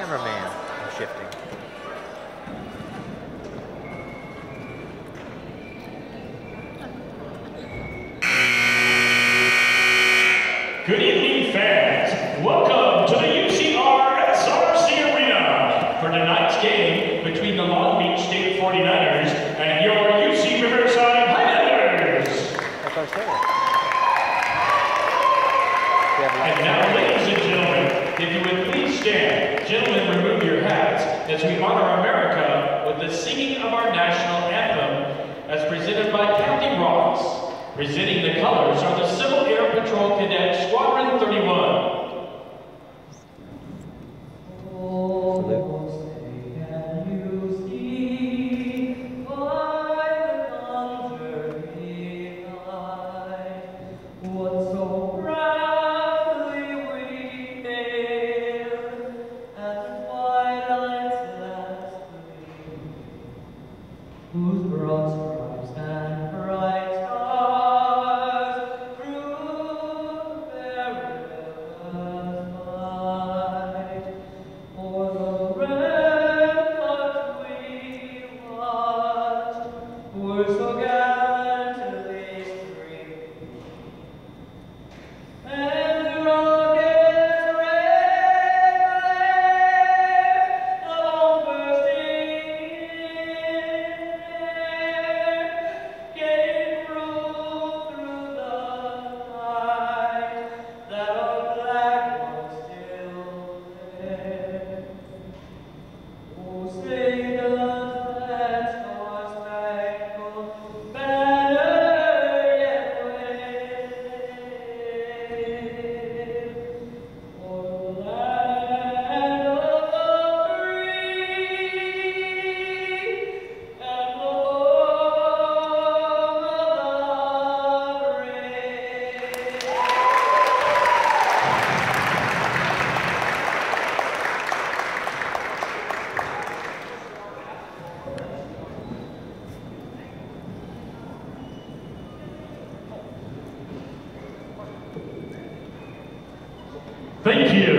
cameraman is shifting. Good evening, fans. Welcome to the UCR SRC Arena for tonight's game between the Long Beach State 49ers and your UC Riverside Highlanders. That's what I was saying. And now, ladies and gentlemen, if you would please stand. Gentlemen, remove your hats as we honor America with the singing of our national anthem as presented by Kathy Ross. Presenting the colors are the Civil Air Patrol Cadet Squadron 31. Thank you.